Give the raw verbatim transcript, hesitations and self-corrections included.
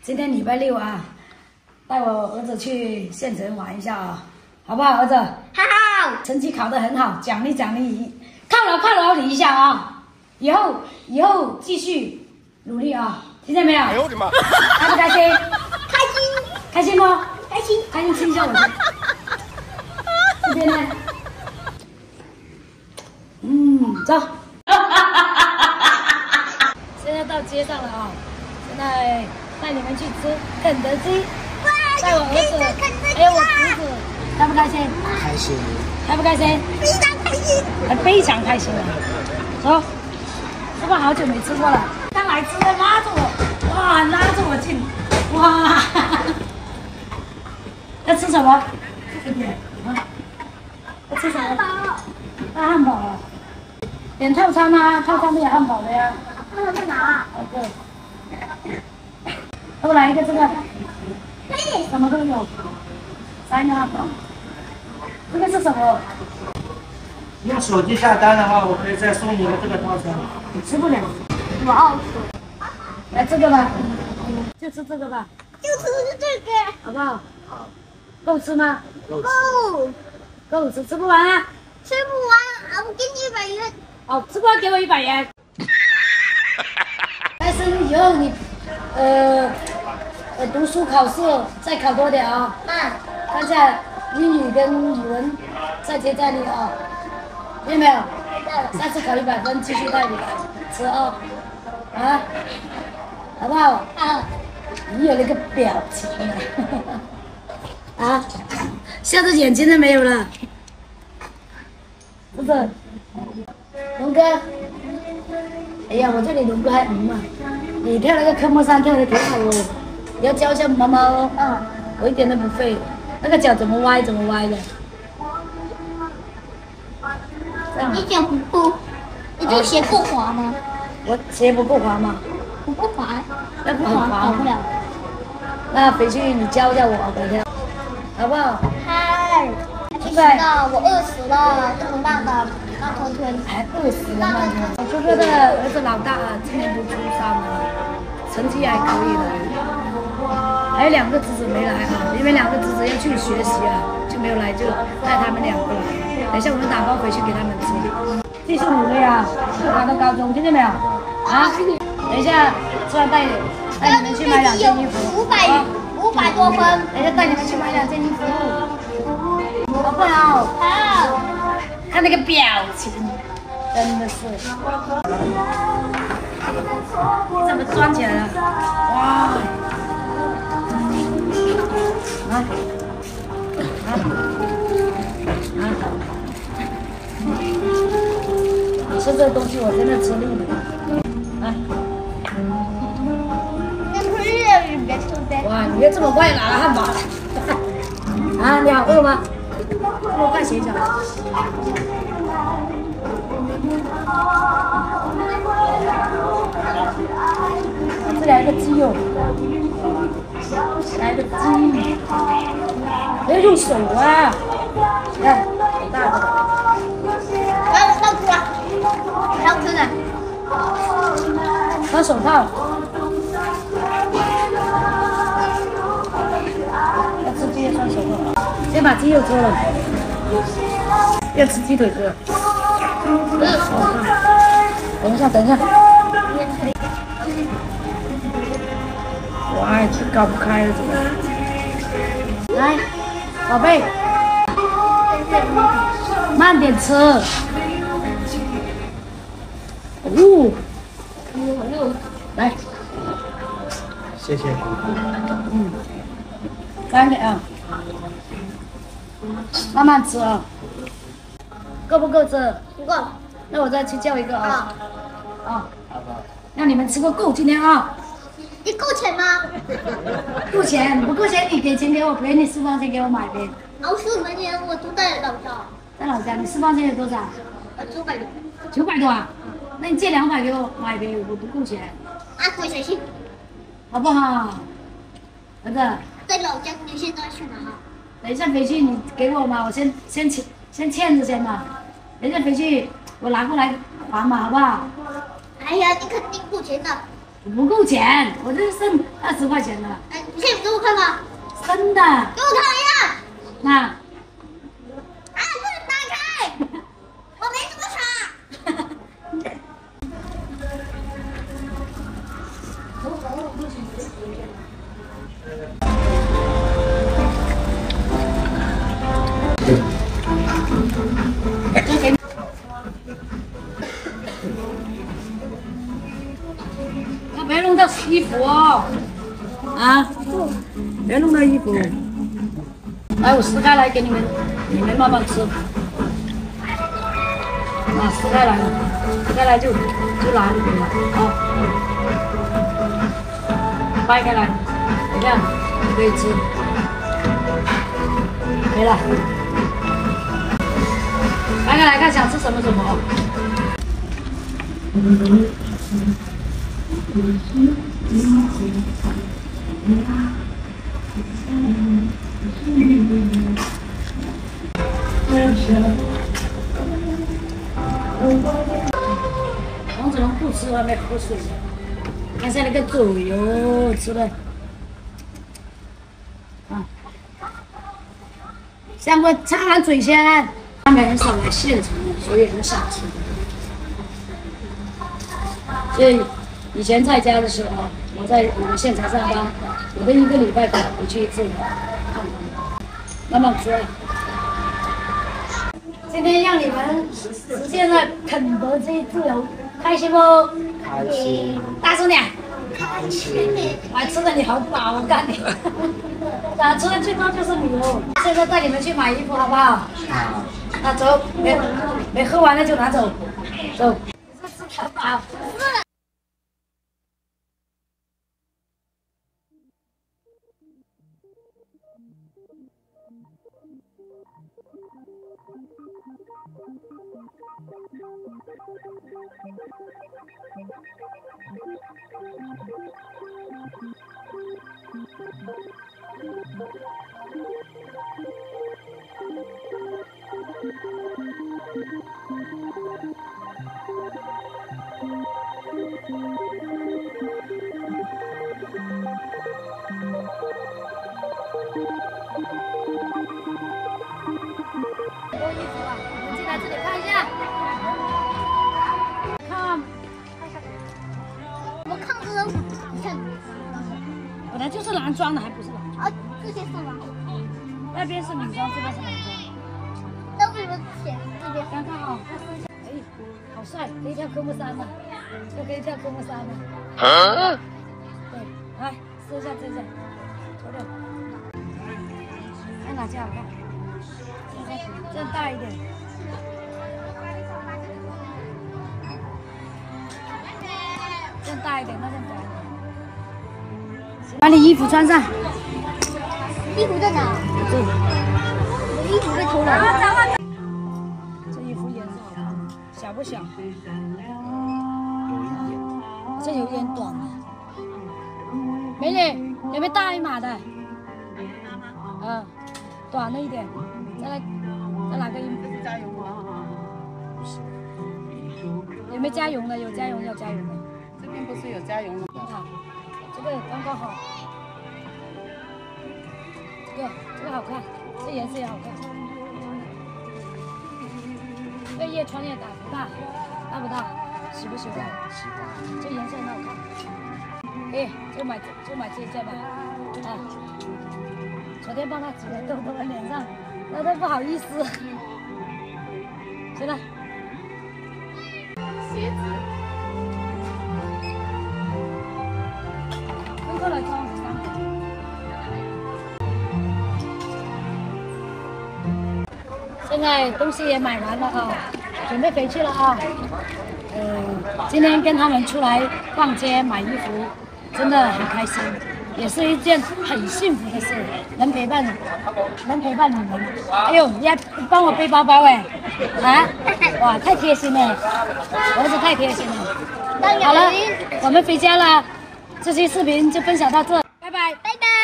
今天礼拜六啊，带我儿子去县城玩一下啊，好不好，儿子？ 好。 成绩考得很好，奖励奖励，犒劳犒劳你一下啊！以后以后继续努力啊，听见没有？哎呦我的妈！开不开心？ 开心。 开心吗？ 开心。 开心，亲一下我先。这边呢？嗯，走。现在到街上了啊，现在带你们去吃肯德基，带我儿子还有我侄子，开不开心？ 开心。 开不开心？ 非常开心。 还非常开心啊！走，这个好久没吃过了，刚来吃的拉着我，哇，拉着我进，哇！要吃什么？这边啊，要吃什么？大汉堡啊！点套餐啊，套餐没有汉堡的呀。 那个在哪？ 好的。都来一个这个， 嘿， 什么都有，三个汉堡。这个是什么？ 用手机下单的话，我可以再送你个这个套餐。 你吃不了。 我要吃。 来这个吧，就吃这个吧， 就吃这个。 好不好？好。够吃吗？ 够。 够吃，吃不完啊？ 吃不完啊！我给你一百元。 好，吃不完给我一百元。但是以后你，呃，呃，读书考试再考多点啊。 嗯。 看一下英语跟语文再接再厉啊，听见没有？下次考一百分，继续带你吃啊，啊，好不好？ 好。 你有那个表情啊，啊，笑的眼睛都没有了，是不是？龙哥，哎呀，我这里龙哥还嗯嘛，你跳那个科目三跳的挺好哦，你要教一下毛毛哦。嗯。我一点都不会，那个脚怎么歪怎么歪的。 你脚不够，你这鞋够滑吗？ 我鞋不够滑吗？ 不够滑， 那不滑跑不了。 那回去你教教我，改天，好不好？ 嗨， 现在我饿死了，这么大的大头腿。 还饿死了吗？我哥哥的儿子老大啊，今年读初三了，成绩还可以的。还有两个侄子没来啊，因为两个侄子要去学习啊，就没有来，就带他们两个来。等一下我们打包回去给他们吃，继续努力啊，考到高中，听见没有？啊，等一下吃完带带你们去买两件衣服， 五百五百多分。 等一下带你们去买两件衣服，好不好？ 好。 看那个表情，真的是，你怎么钻起来了？哇！啊啊啊！你吃这个东西，我真的吃腻了。啊！哇，你又这么快拿了汉堡？啊，你好饿吗？这么快洗脚？这来个鸡肉，来个鸡，不要用手啊！你看，好大个。 来，倒出来，倒出来。 穿手套。要吃鸡要穿手套。先把鸡肉搓了。要吃鸡腿是吧？等一下，等一下。哇，这搞不开了，怎么？来，宝贝，慢点吃。哦，来， 谢谢。 嗯，干点啊，慢慢吃啊。够不够吃？ 不够。 那我再去叫一个啊。啊，让你们吃个够今天啊。 你够钱吗？ 够钱，不够钱你给钱给我，赔你私房钱给我买呗。 老师，每年我住在老家。 在老家，你私房钱有多少？ 呃，九百多。 九百多啊？那你借两百给我买呗，我不够钱。 啊，回小信。 好不好？儿子。 在老家，你现在去哪？ 等一下回去你给我嘛，我先先欠先欠着先嘛。等一下回去我拿过来还嘛，好不好？ 哎呀，你肯定够钱的。 不够钱，我这剩二十块钱了。 哎，你现在给我看看。 真的。 给我看一下。 那。 啊，不能打开，我没这么傻。 要别弄到衣服哦，啊，别弄到衣服。来，我撕开来给你们，你们慢慢吃。啊，撕开来了，撕开来就就拿就可以了，啊，掰开来，这样就可以吃。没了，掰开来看想吃什么什么。王子龙不吃还没喝水呢，看下那个嘴哟，吃的啊，香菇擦完嘴先。他们很少来县城，所以很少吃。所以以前在家的时候，我在我们县城上班，我都一个礼拜回去一次，慢慢吃。今天让你们实现了肯德基自由，开心不？ 开心。 大声点。 开心。 还吃的你好饱，我看你。打吃的最多就是你哦。现在带你们去买衣服好不好？ 好。 那走，没没喝完了就拿走，走。吃好饱。多衣服啊！我们进来这里看一下，看， 我看这个，你看， 本来就是男装的，还不是男装。 啊，这些是吗？ 那边是女装，这边是男装。 那为什么写这边？ 看看啊，哎，好帅，可以跳科目三了，这可以跳科目三了。啊？对，来试一下这件，瞅瞅，看哪件好看？这样大一点。这样大一点，那件短一点。把你衣服穿上。 衣服在哪？ 这里。 我的衣服被偷了。 这衣服颜色好看，小不小？ 有一点。 这有点短了。美女，有没有大一码的？啊，短了一点。再来，再拿个衣服。加油吗？不是。有没有加绒的？有加绒要加绒的。 这边不是有加绒的吗？ 好，这个刚刚好。这个这个好看，这颜色也好看。这越穿越大，不大？大不大？喜不喜欢？ 喜欢。 这颜色很好看。哎，就买就买这一件吧。啊，昨天帮他挤了痘痘在脸上，那都不好意思。行了。 鞋子。 分过来装三个。现在东西也买完了啊，准备回去了啊。呃，今天跟他们出来逛街买衣服，真的很开心，也是一件很幸福的事，能陪伴，能陪伴你们。哎呦，你还帮我背包包哎，啊，哇，太贴心了，儿子太贴心了。好了，我们回家了，这期视频就分享到这，拜拜， 拜拜。